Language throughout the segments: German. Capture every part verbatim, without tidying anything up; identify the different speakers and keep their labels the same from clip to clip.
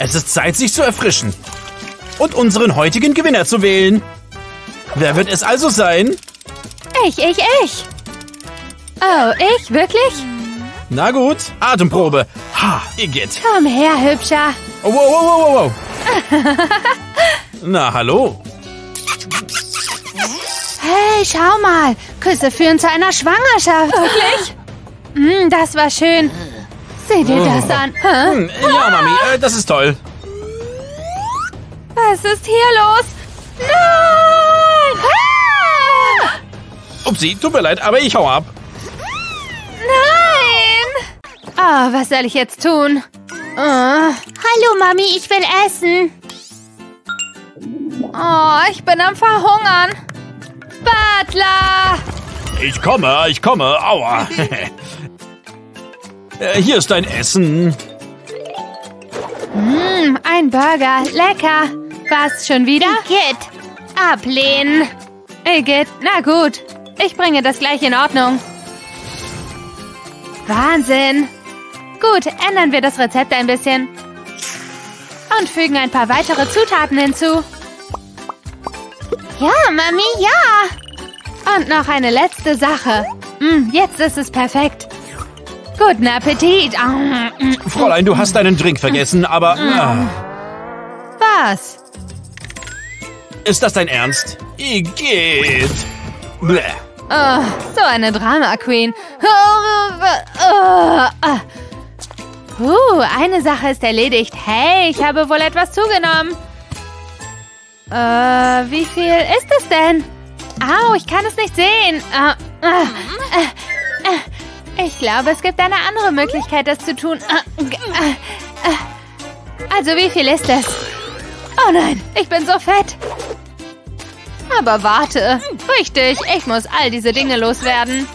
Speaker 1: Es ist Zeit, sich zu erfrischen. Und unseren heutigen Gewinner zu wählen. Wer wird es also sein?
Speaker 2: Ich, ich, ich. Oh, ich? Wirklich?
Speaker 1: Na gut, Atemprobe. Ha, Igitt.
Speaker 2: Komm her, Hübscher.
Speaker 1: Oh, wow, wow, wow, wow. Na, hallo.
Speaker 2: Hey, schau mal. Küsse führen zu einer Schwangerschaft. Wirklich? Mm, das war schön. Sieh dir das an. Hä?
Speaker 1: Hm, ja, Mami, äh, das ist toll.
Speaker 2: Was ist hier los? Nein! Ah!
Speaker 1: Upsi, tut mir leid, aber ich hau ab.
Speaker 2: Nein! Oh, was soll ich jetzt tun? Oh. Hallo, Mami, ich will essen. Oh, ich bin am Verhungern. Butler!
Speaker 1: Ich komme, ich komme, aua. äh, hier ist dein Essen.
Speaker 2: Mm, ein Burger, lecker. Was, schon wieder? Igitt. Ablehnen. Igitt, na gut. Ich bringe das gleich in Ordnung. Wahnsinn. Gut, ändern wir das Rezept ein bisschen. Und fügen ein paar weitere Zutaten hinzu. Ja, Mami, ja. Und noch eine letzte Sache. Mm, jetzt ist es perfekt. Guten Appetit.
Speaker 1: Fräulein, du hast deinen Drink vergessen, aber... Ah.
Speaker 2: Was?
Speaker 1: Ist das dein Ernst? Igitt. Bläh.
Speaker 2: Oh, so eine Drama-Queen. Puh, eine Sache ist erledigt. Hey, ich habe wohl etwas zugenommen. Äh, wie viel ist es denn? Au, ich kann es nicht sehen. Äh, äh, äh, ich glaube, es gibt eine andere Möglichkeit, das zu tun. Äh, äh, also, wie viel ist es? Oh nein, ich bin so fett. Aber warte. Richtig, ich muss all diese Dinge loswerden.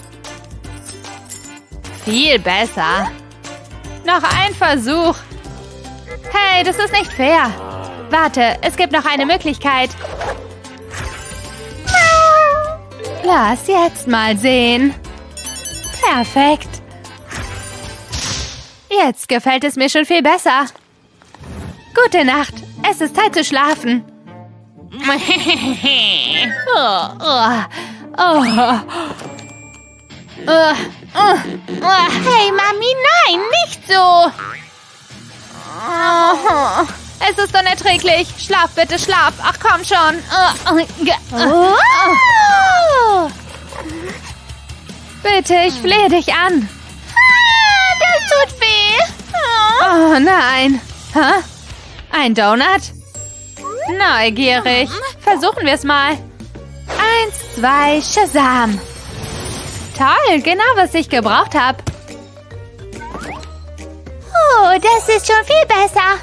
Speaker 2: Viel besser. Noch ein Versuch. Hey, das ist nicht fair. Warte, es gibt noch eine Möglichkeit. Lass jetzt mal sehen. Perfekt. Jetzt gefällt es mir schon viel besser. Gute Nacht. Es ist Zeit zu schlafen. Oh, oh, oh. Oh, oh, oh. Hey, Mami, nein, nicht so. Oh, es ist unerträglich. Schlaf bitte, schlaf. Ach, komm schon. Oh, oh, oh. Bitte, ich flehe dich an. Das tut weh. Oh, nein. Hä? Ein Donut? Neugierig. Versuchen wir es mal. Eins, zwei, Shazam. Toll, genau was ich gebraucht habe. Oh, das ist schon viel besser.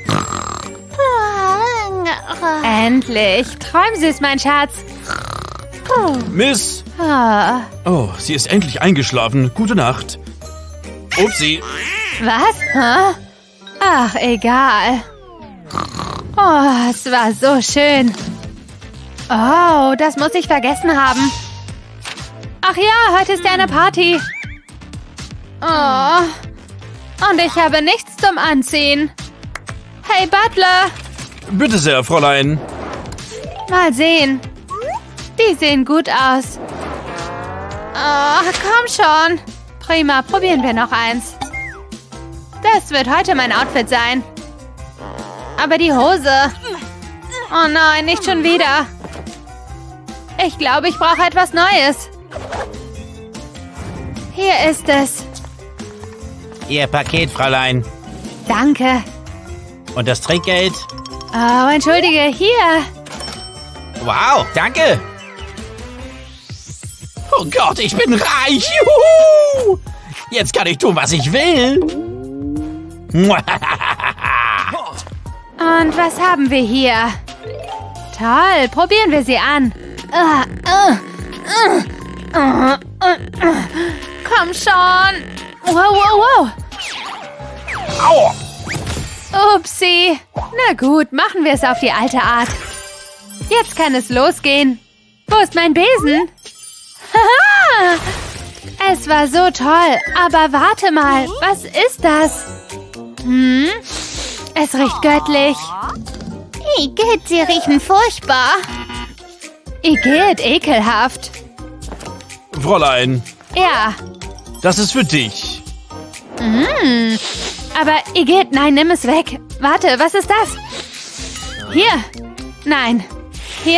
Speaker 2: Endlich. Träum süß, mein Schatz.
Speaker 1: Miss.
Speaker 2: Oh.
Speaker 1: Oh, sie ist endlich eingeschlafen. Gute Nacht. Upsi.
Speaker 2: Was? Hä? Ach, egal. Oh, es war so schön. Oh, das muss ich vergessen haben. Ach ja, heute ist ja eine Party. Oh. Und ich habe nichts zum Anziehen. Hey, Butler.
Speaker 1: Bitte sehr, Fräulein.
Speaker 2: Mal sehen. Die sehen gut aus. Oh, komm schon. Prima, probieren wir noch eins. Das wird heute mein Outfit sein. Aber die Hose. Oh nein, nicht schon wieder. Ich glaube, ich brauche etwas Neues. Hier ist es.
Speaker 1: Ihr Paket, Fräulein.
Speaker 2: Danke.
Speaker 1: Und das Trinkgeld?
Speaker 2: Oh, entschuldige, hier.
Speaker 1: Wow, danke. Oh Gott, ich bin reich. Juhu! Jetzt kann ich tun, was ich will.
Speaker 2: Und was haben wir hier? Toll, probieren wir sie an. Uh, uh, uh, uh, uh, uh. Komm schon. Wow, wow, wow.
Speaker 1: Aua.
Speaker 2: Upsi. Na gut, machen wir es auf die alte Art. Jetzt kann es losgehen. Wo ist mein Besen? Haha! Es war so toll. Aber warte mal, was ist das? Hm? Es riecht göttlich.
Speaker 3: Igitt, sie riechen furchtbar.
Speaker 2: Igitt, ekelhaft.
Speaker 1: Fräulein,
Speaker 2: Ja.
Speaker 1: das ist für dich.
Speaker 2: Mm. Aber Igitt, nein, nimm es weg. Warte, was ist das? Hier. Nein. Hier.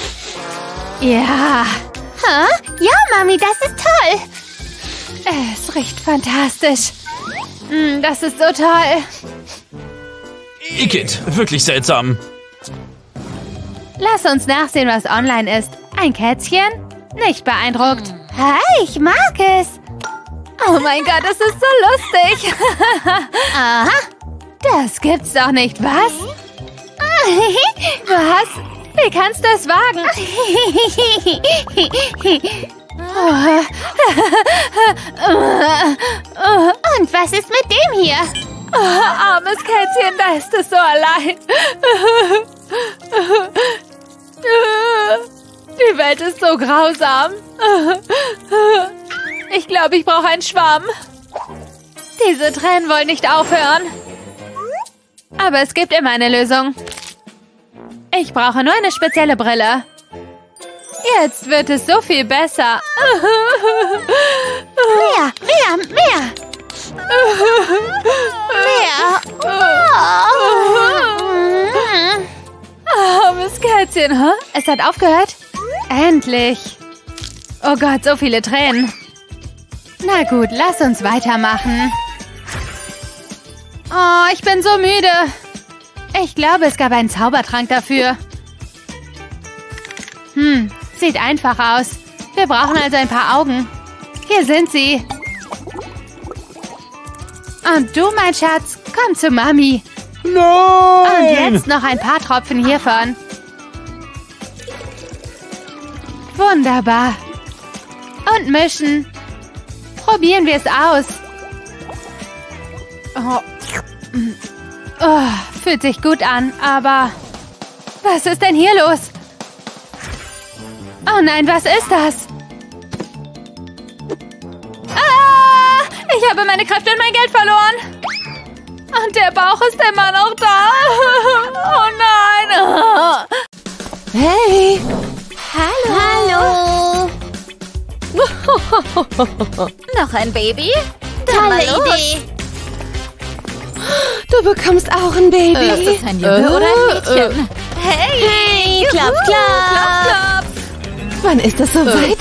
Speaker 2: Ja.
Speaker 3: Hä? Ja, Mami, das ist toll.
Speaker 2: Es riecht fantastisch. Mm, das ist so toll.
Speaker 1: Igitt, wirklich seltsam.
Speaker 2: Lass uns nachsehen, was online ist. Ein Kätzchen? Nicht beeindruckt.
Speaker 3: Hi, ich mag es.
Speaker 2: Oh mein Gott, das ist so lustig.
Speaker 3: Aha.
Speaker 2: Das gibt's doch nicht, was? Was? Wie kannst du es wagen?
Speaker 3: Und was ist mit dem hier?
Speaker 2: Oh, armes Kätzchen, da ist es so allein. Die Welt ist so grausam. Ich glaube, ich brauche einen Schwamm. Diese Tränen wollen nicht aufhören. Aber es gibt immer eine Lösung. Ich brauche nur eine spezielle Brille. Jetzt wird es so viel besser.
Speaker 3: Mehr, mehr, mehr. Mehr.
Speaker 2: Oh, armes Kätzchen, hä? Es hat aufgehört? Endlich. Oh Gott, so viele Tränen. Na gut, lass uns weitermachen. Oh, ich bin so müde. Ich glaube, es gab einen Zaubertrank dafür. Hm, sieht einfach aus. Wir brauchen also ein paar Augen. Hier sind sie. Und du, mein Schatz, komm zu Mami. Und
Speaker 1: Nein!
Speaker 2: jetzt noch ein paar Tropfen hiervon. Wunderbar. Und mischen. Probieren wir es aus. Oh. Oh, fühlt sich gut an, aber... Was ist denn hier los? Oh nein, was ist das? Ah! Ich habe meine Kräfte und mein Geld verloren. Und der Bauch ist immer noch da. Oh nein. Hey.
Speaker 3: Hallo.
Speaker 4: Noch ein Baby?
Speaker 3: Tolle
Speaker 4: Mal los.
Speaker 3: Idee.
Speaker 2: Du bekommst auch ein Baby.
Speaker 4: Ist das ein Junge oder ein Mädchen? Hey,
Speaker 3: Hey, klapp, klapp.
Speaker 4: klapp.
Speaker 2: Wann ist das so weit?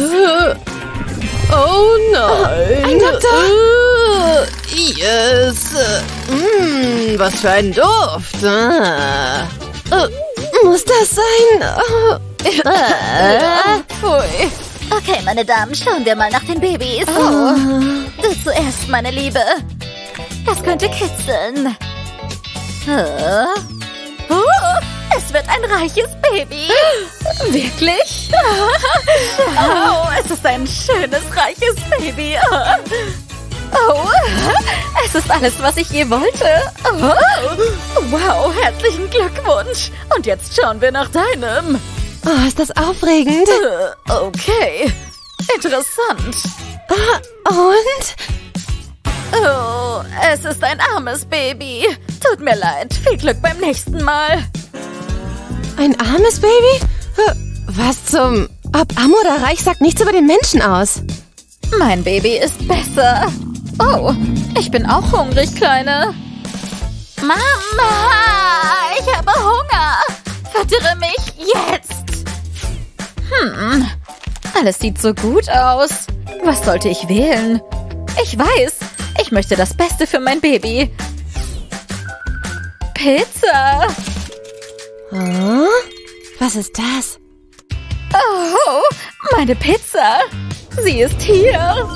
Speaker 5: Oh nein.
Speaker 2: Ein Doktor?
Speaker 5: Uh, yes. Mm, was für ein Duft. Ah. Uh, muss das sein? Oh.
Speaker 4: Äh, pfui. Okay, meine Damen, schauen wir mal nach den Babys. Oh. Du zuerst, meine Liebe. Das könnte kitzeln. Oh. Oh, es wird ein reiches Baby.
Speaker 5: Wirklich?
Speaker 4: Oh, es ist ein schönes, reiches Baby. Oh, es ist alles, was ich je wollte. Oh, wow, herzlichen Glückwunsch. Und jetzt schauen wir nach deinem.
Speaker 5: Oh, ist das aufregend.
Speaker 4: Äh, Okay, interessant.
Speaker 5: Und?
Speaker 4: Oh, es ist ein armes Baby. Tut mir leid. Viel Glück beim nächsten Mal.
Speaker 5: Ein armes Baby? Was zum... Ob arm oder reich sagt nichts über den Menschen aus.
Speaker 4: Mein Baby ist besser. Oh, ich bin auch hungrig, Kleine. Mama, ich habe Hunger. Füttere mich jetzt. Hm, alles sieht so gut aus. Was sollte ich wählen? Ich weiß, ich möchte das Beste für mein Baby. Pizza.
Speaker 5: Oh? Was ist das?
Speaker 4: Oh, meine Pizza. Sie ist hier.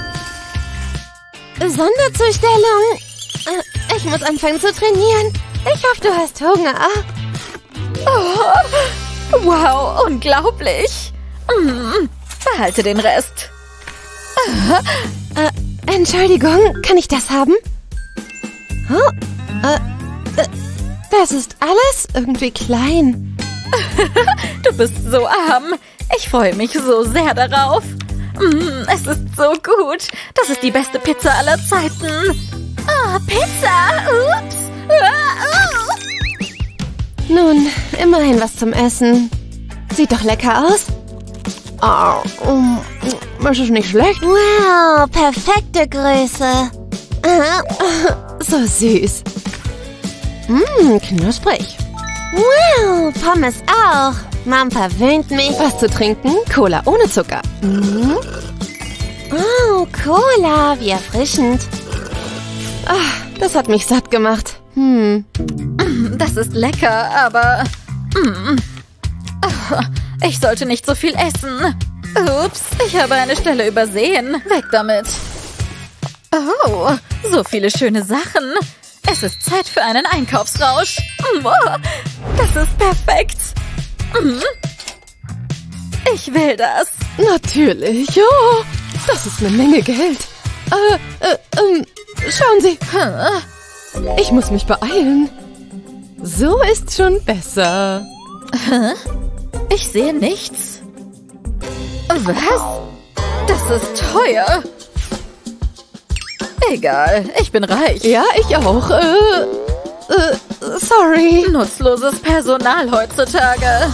Speaker 5: Sonderzustellung. Äh, Ich muss anfangen zu trainieren. Ich hoffe, du hast Hunger.
Speaker 4: Oh, wow, unglaublich. Mm, behalte den Rest.
Speaker 5: Äh, Entschuldigung, kann ich das haben? Oh, äh, äh, das ist alles irgendwie klein.
Speaker 4: Du bist so arm. Ich freue mich so sehr darauf. Mm, es ist so gut. Das ist die beste Pizza aller Zeiten. Oh, Pizza. Ups.
Speaker 5: Nun, immerhin was zum Essen. Sieht doch lecker aus. Oh, um, ist es nicht schlecht?
Speaker 3: Wow, perfekte Größe.
Speaker 5: So süß. Mmm, knusprig.
Speaker 3: Wow, Pommes auch. Mom verwöhnt mich.
Speaker 5: Was zu trinken? Cola ohne Zucker. Mhm.
Speaker 3: Oh, Cola, wie erfrischend.
Speaker 5: Ah, das hat mich satt gemacht. Hm.
Speaker 4: Das ist lecker, aber... Mm. Oh, ich sollte nicht so viel essen. Ups, ich habe eine Stelle übersehen. Weg damit. Oh, so viele schöne Sachen. Es ist Zeit für einen Einkaufsrausch. Das ist perfekt. Ich will das.
Speaker 5: Natürlich. Oh, das ist eine Menge Geld. Äh, äh, ähm, schauen Sie. Ich muss mich beeilen. So ist schon besser.
Speaker 4: Ich sehe nichts. Was? Das ist teuer. Egal, ich bin reich.
Speaker 5: Ja, ich auch. Äh, äh, sorry.
Speaker 4: Nutzloses Personal heutzutage.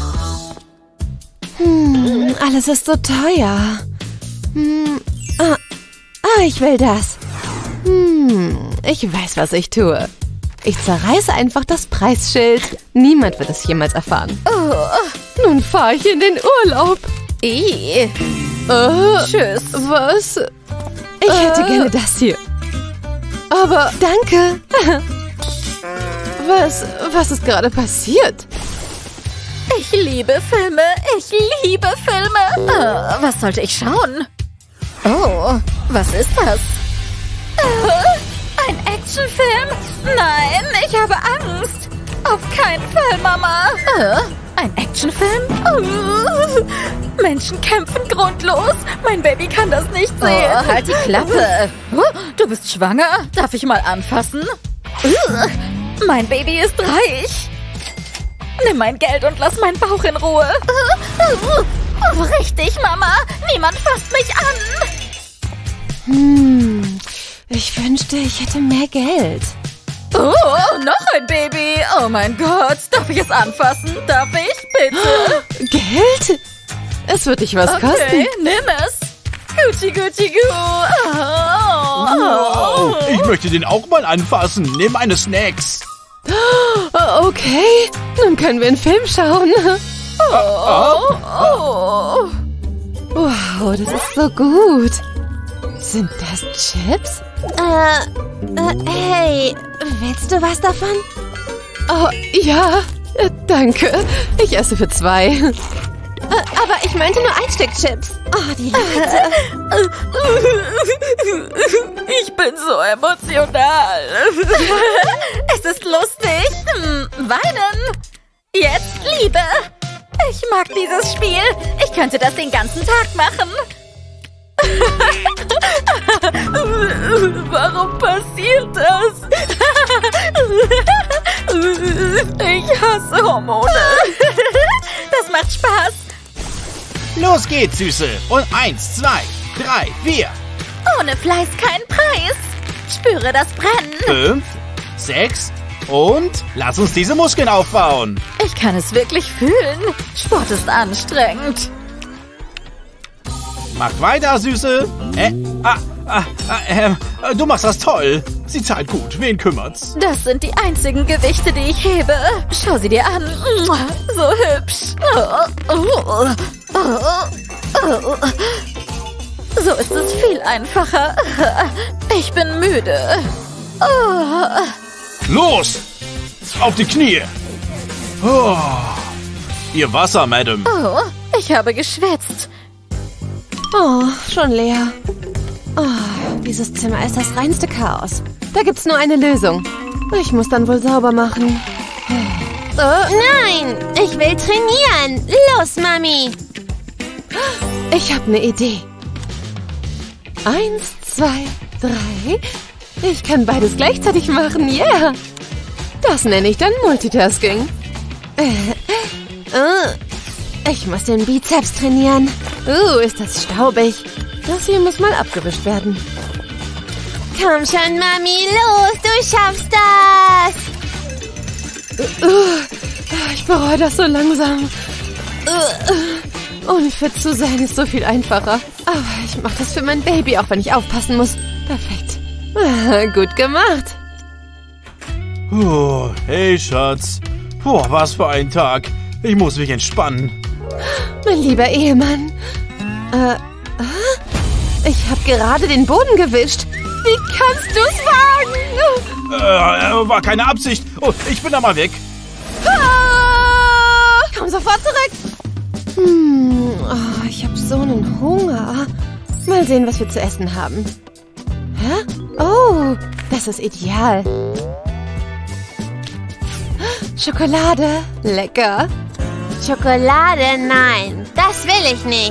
Speaker 5: Hm, alles ist so teuer. Hm, ah, ah, ich will das. Hm, ich weiß, was ich tue. Ich zerreiße einfach das Preisschild. Niemand wird es jemals erfahren.
Speaker 4: Oh.
Speaker 5: Nun fahre ich in den Urlaub.
Speaker 4: Ih.
Speaker 5: Äh,
Speaker 4: Tschüss.
Speaker 5: Was? Ich hätte
Speaker 4: Äh.
Speaker 5: gerne das hier. Aber danke. Was, was ist gerade passiert?
Speaker 4: Ich liebe Filme. Ich liebe Filme. Äh, was sollte ich schauen? Oh, was ist das? Äh, ein Actionfilm? Nein, ich habe Angst. Auf keinen Fall, Mama. Äh, ein Actionfilm? Uh, Menschen kämpfen grundlos. Mein Baby kann das nicht sehen. Oh, halt die Klappe. Oh, du bist schwanger? Darf ich mal anfassen? Uh, mein Baby ist reich. Nimm mein Geld und lass meinen Bauch in Ruhe. Uh, uh, richtig, Mama. Niemand fasst mich an.
Speaker 5: Hm, ich wünschte, ich hätte mehr Geld.
Speaker 4: Oh, noch ein Baby. Oh mein Gott. Darf ich es anfassen? Darf ich? Bitte.
Speaker 5: Geld? Es wird dich was
Speaker 4: Okay,
Speaker 5: kosten.
Speaker 4: nimm es. Gucci, Gucci, Gu. Oh,
Speaker 1: Wow, ich möchte den auch mal anfassen. Nimm meine Snacks.
Speaker 5: Oh, okay, nun können wir einen Film schauen.
Speaker 4: oh, oh.
Speaker 5: Wow, das ist so gut. Sind das Chips?
Speaker 3: Äh, äh, hey, willst du was davon?
Speaker 5: Oh, ja, äh, danke. Ich esse für zwei. Äh, aber ich meinte nur ein Stück Chips.
Speaker 3: Oh, die Leute.
Speaker 4: Ich bin so emotional. Es ist lustig. Hm, weinen. Jetzt Liebe. Ich mag dieses Spiel. Ich könnte das den ganzen Tag machen. Warum passiert das? Ich hasse Hormone. Das macht Spaß.
Speaker 1: Los geht's, Süße. Und eins, zwei, drei, vier,
Speaker 4: Ohne Fleiß kein Preis. Spüre das Brennen.
Speaker 1: fünf, sechs und lass uns diese Muskeln aufbauen.
Speaker 4: Ich kann es wirklich fühlen. Sport ist anstrengend.
Speaker 1: Mach weiter, Süße. Äh, ah, ah, ah, ähm, du machst das toll. Sie zahlt gut. Wen kümmert's?
Speaker 4: Das sind die einzigen Gewichte, die ich hebe. Schau sie dir an. So hübsch. So ist es viel einfacher. Ich bin müde.
Speaker 1: Los! Auf die Knie! Oh, ihr Wasser, Madame.
Speaker 4: Oh, ich habe geschwitzt.
Speaker 5: Oh, schon leer. Oh, dieses Zimmer ist das reinste Chaos. Da gibt's nur eine Lösung. Ich muss dann wohl sauber machen.
Speaker 3: Oh, nein, ich will trainieren. Los, Mami.
Speaker 5: Ich habe eine Idee. Eins, zwei, drei. Ich kann beides gleichzeitig machen, yeah. Das nenne ich dann Multitasking. Äh, äh, ich muss den Bizeps trainieren. Uh, ist das staubig. Das hier muss mal abgewischt werden.
Speaker 3: Komm schon, Mami, los, du schaffst das.
Speaker 5: Ich bereue das so langsam. Unfit zu sein ist so viel einfacher. Aber ich mache das für mein Baby, auch wenn ich aufpassen muss. Perfekt. Gut gemacht.
Speaker 1: Oh, hey, Schatz. Boah, was für ein Tag. Ich muss mich entspannen.
Speaker 5: Mein lieber Ehemann. Äh, ich habe gerade den Boden gewischt. Wie kannst du's wagen?
Speaker 1: Äh, war keine Absicht. Oh, ich bin da mal weg.
Speaker 5: Ah, komm sofort zurück. Hm, oh, ich habe so einen Hunger. Mal sehen, was wir zu essen haben. Hä? Oh, das ist ideal. Schokolade. Lecker.
Speaker 3: Schokolade, nein. Das will ich nicht.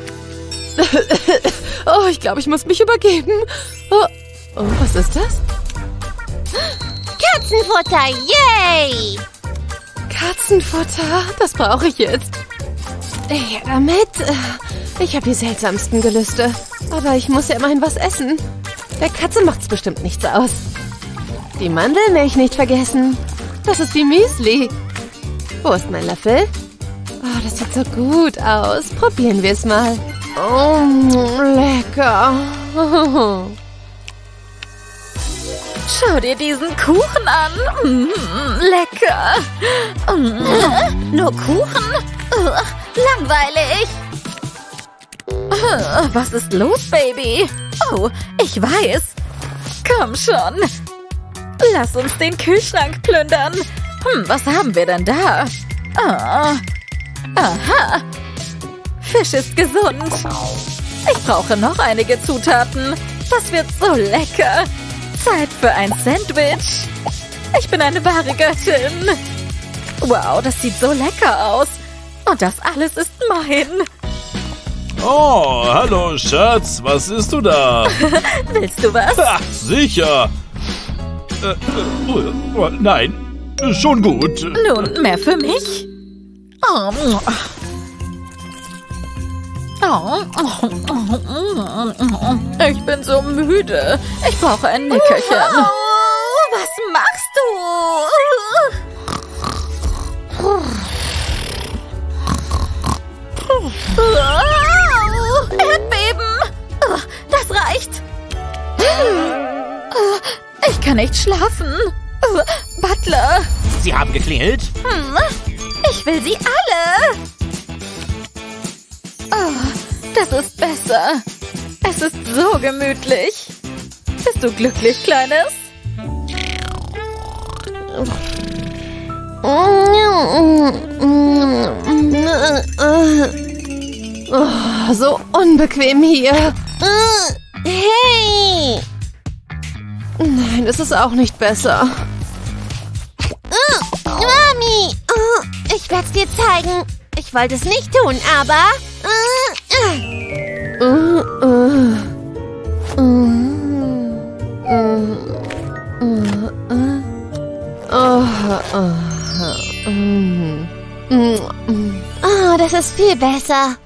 Speaker 5: Oh, ich glaube, ich muss mich übergeben. Oh, oh, was ist das?
Speaker 3: Katzenfutter, yay!
Speaker 5: Katzenfutter, das brauche ich jetzt. Ja, damit. Ich habe die seltsamsten Gelüste. Aber ich muss ja immerhin was essen. Der Katze macht's bestimmt nichts aus. Die Mandelmilch nicht vergessen. Das ist wie Müsli. Wo ist mein Löffel? Oh, das sieht so gut aus. Probieren wir es mal. Oh, lecker.
Speaker 4: Schau dir diesen Kuchen an. Mm, lecker. Mm, nur Kuchen? Ugh, langweilig. Uh, was ist los, Baby? Oh, ich weiß. Komm schon. Lass uns den Kühlschrank plündern. Hm, was haben wir denn da? Oh. Aha. Fisch ist gesund. Ich brauche noch einige Zutaten. Das wird so lecker. Zeit für ein Sandwich. Ich bin eine wahre Göttin. Wow, das sieht so lecker aus. Und das alles ist mein.
Speaker 1: Oh, hallo, Schatz. Was isst du da?
Speaker 4: Willst du was?
Speaker 1: Ach, sicher. Äh, äh, oh, nein, schon gut.
Speaker 4: Nun, mehr für mich? Oh. Oh. Ich bin so müde. Ich brauche ein Nickerchen. Oh, was machst du? Oh, Erdbeben. Oh, das reicht. Oh, ich kann nicht schlafen. Oh, Butler.
Speaker 1: Sie haben geklingelt?
Speaker 4: Hm, ich will sie alle. Oh, das ist besser. Es ist so gemütlich. Bist du glücklich, Kleines?
Speaker 5: Oh, so unbequem hier.
Speaker 3: Hey!
Speaker 5: Nein, es ist auch nicht besser.
Speaker 3: Uh, Mami! Uh, ich werde es dir zeigen. Ich wollte es nicht tun, aber... Uh, uh.
Speaker 5: Uh, uh. Uh, uh, uh, uh. Oh, oh, oh. Mm. Mm.
Speaker 3: Oh, das ist viel besser.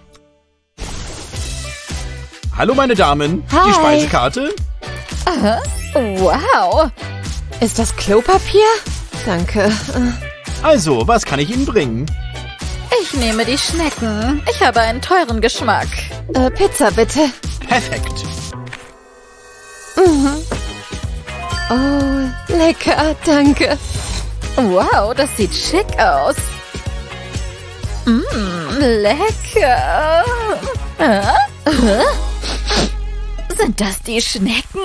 Speaker 1: Hallo, meine Damen.
Speaker 5: Hi.
Speaker 1: Die Speisekarte?
Speaker 4: Aha. Wow.
Speaker 5: Ist das Klopapier? Danke.
Speaker 1: Also, was kann ich Ihnen bringen?
Speaker 4: Ich nehme die Schnecken. Ich habe einen teuren Geschmack.
Speaker 5: Äh, Pizza, bitte.
Speaker 1: Perfekt.
Speaker 5: Mhm. Oh, lecker, danke.
Speaker 4: Wow, das sieht schick aus. Mmm, lecker. Äh? Äh? Sind das die Schnecken?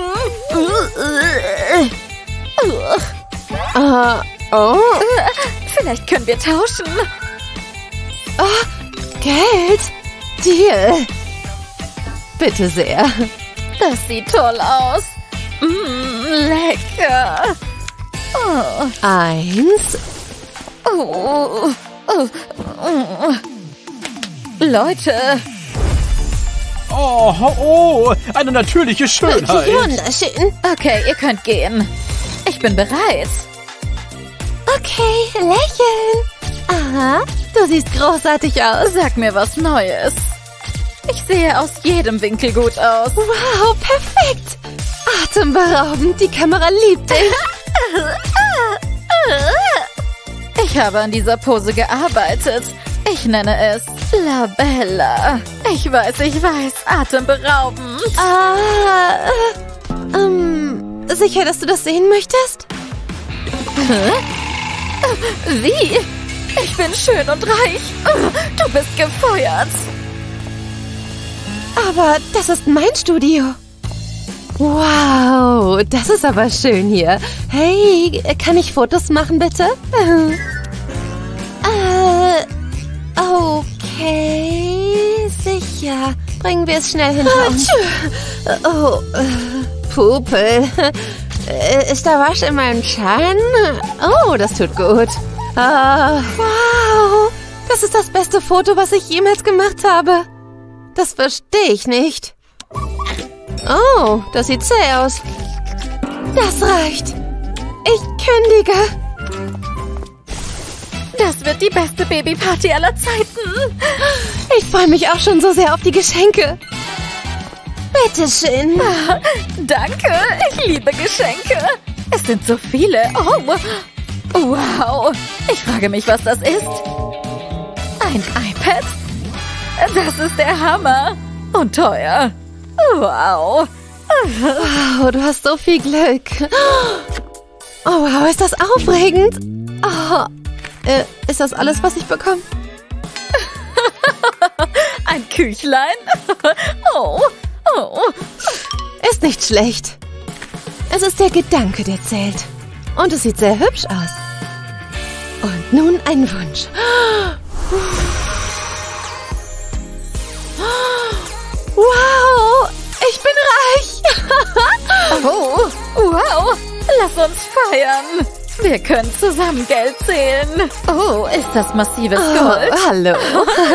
Speaker 5: Uh, oh.
Speaker 4: Vielleicht können wir tauschen.
Speaker 5: Oh, Geld. Deal. Bitte sehr.
Speaker 4: Das sieht toll aus. Mm, lecker. Oh.
Speaker 5: Eins.
Speaker 4: Oh. Oh. Oh. Leute.
Speaker 1: Oh, oh, eine natürliche Schönheit.
Speaker 3: Wunderschön.
Speaker 4: Okay, ihr könnt gehen. Ich bin bereit.
Speaker 3: Okay, lächeln.
Speaker 5: Aha, du siehst großartig aus.
Speaker 4: Sag mir was Neues. Ich sehe aus jedem Winkel gut aus.
Speaker 5: Wow, perfekt. Atemberaubend, die Kamera liebt dich.
Speaker 4: Ich habe an dieser Pose gearbeitet. Ich nenne es Labella. Ich weiß, ich weiß, atemberaubend.
Speaker 5: Ah, äh, ähm, sicher, dass du das sehen möchtest?
Speaker 4: Hä? Wie? Ich bin schön und reich. Du bist gefeuert.
Speaker 5: Aber das ist mein Studio. Wow, das ist aber schön hier. Hey, kann ich Fotos machen, bitte? Äh, okay, sicher. Bringen wir es schnell hinter uns. Oh, äh, Pupel. Ist da Wasch in meinem Schaden? Oh, das tut gut. Ah, wow, das ist das beste Foto, was ich jemals gemacht habe. Das verstehe ich nicht. Oh, das sieht zäh aus. Das reicht. Ich kündige.
Speaker 4: Das wird die beste Babyparty aller Zeiten.
Speaker 5: Ich freue mich auch schon so sehr auf die Geschenke. Bitteschön.
Speaker 4: Ah, danke, ich liebe Geschenke. Es sind so viele. Oh, wow. Ich frage mich, was das ist. Ein iPad? Das ist der Hammer. Und teuer. Wow.
Speaker 5: Wow, du hast so viel Glück. Oh, wow, ist das aufregend. Oh, äh, ist das alles, was ich bekomme?
Speaker 4: Ein Küchlein? Oh, oh.
Speaker 5: Ist nicht schlecht. Es ist der Gedanke, der zählt. Und es sieht sehr hübsch aus. Und nun ein Wunsch. Wow, ich bin reich.
Speaker 4: Oh, wow. Lass uns feiern. Wir können zusammen Geld zählen. Oh, ist das massives Gold?
Speaker 5: Oh, hallo.